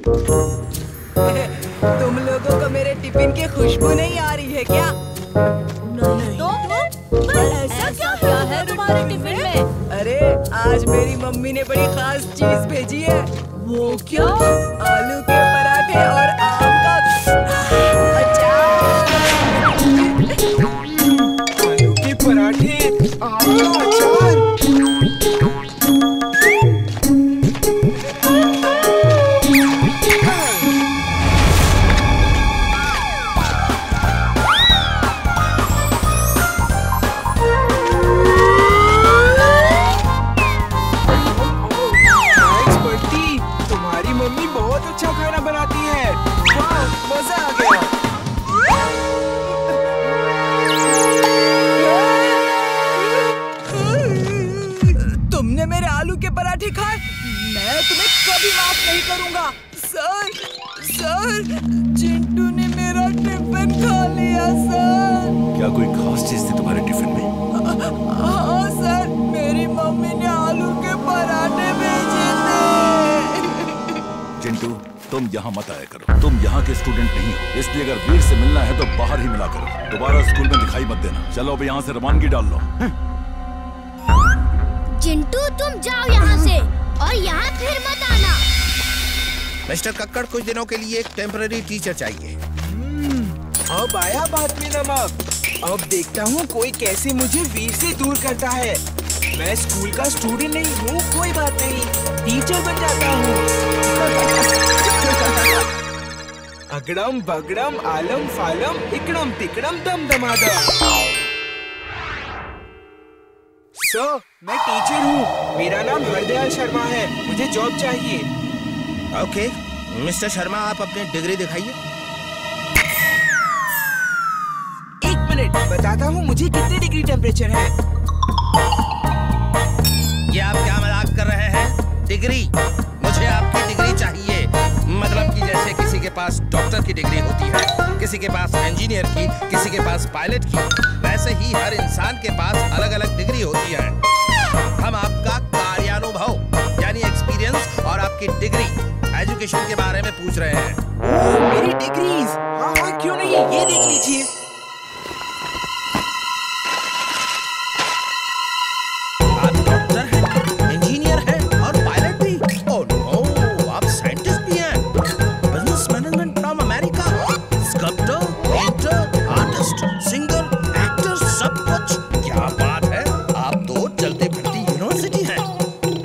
तुम लोगों को मेरे टिफिन की खुशबू नहीं आ रही है क्या? नहीं। तो ऐसा क्या है तुम्हारे टिफिन में? अरे आज मेरी मम्मी ने बड़ी खास चीज भेजी है। वो क्या? आलू के पराठे और आम का अचार। आलू के पराठे, आम का अचार। मम्मी बहुत अच्छा खाना बनाती है। वाह, मजा आ गया। तुमने मेरे आलू के पराठे खाए? मैं तुम्हें कभी माफ नहीं करूंगा। सर, चिंटू ने मेरा टिफिन खा लिया सर। क्या कोई खास चीज थी तुम्हारे टिफिन में? हाँ सर, मेरी मम्मी ने आलू के पराठे भेजे थे। चिंटू, तुम यहाँ मत आया करो। तुम यहाँ के स्टूडेंट नहीं हो, इसलिए अगर वीर से मिलना है तो बाहर ही मिला करो। दोबारा स्कूल में दिखाई मत देना। चलो अब यहाँ से रवानगी डाल लो। चिंटू, तुम जाओ यहाँ से और यहाँ फिर मत आना। मिस्टर कक्कड़, कुछ दिनों के लिए एक टेम्पररी टीचर चाहिए। अब आया बात में नमक। अब देखता हूँ कोई कैसे मुझे वीर से दूर करता है। मैं स्कूल का स्टूडेंट नहीं हूँ, कोई बात नहीं, टीचर बन जाता हूँ। अगड़म बगड़म आलम फालम इकड़म तिकड़म दम दमादम। सर, मैं टीचर हूँ। मेरा नाम हरदयाल शर्मा है। मुझे जॉब चाहिए। ओके, मिस्टर शर्मा, आप अपनी डिग्री दिखाइए। एक मिनट, बताता हूँ मुझे कितनी डिग्री टेम्परेचर है। ये आप क्या मजाक कर रहे हैं? डिग्री? मुझे आपकी डिग्री चाहिए। मतलब कि जैसे किसी के पास डॉक्टर की डिग्री होती है, किसी के पास इंजीनियर की, किसी के पास पायलट की, वैसे ही हर इंसान के पास अलग अलग डिग्री होती है। हम आपका कार्यानुभव यानी एक्सपीरियंस और आपकी डिग्री एजुकेशन के बारे में पूछ रहे हैं। मेरी डिग्रीज? हाँ, क्यों नहीं, ये देख लीजिए।